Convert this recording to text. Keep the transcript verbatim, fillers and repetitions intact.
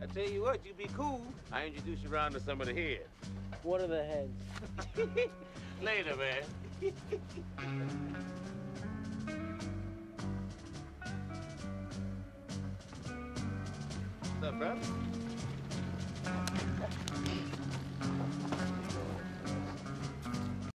I tell you what, you be cool. I introduce you around to some of the heads. What are the heads? Later, man. What's up, brother?